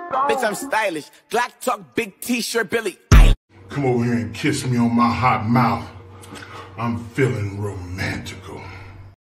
Bitch, I'm stylish. Glock talk, big t-shirt, Billy. Come over here and kiss me on my hot mouth. I'm feeling romantical.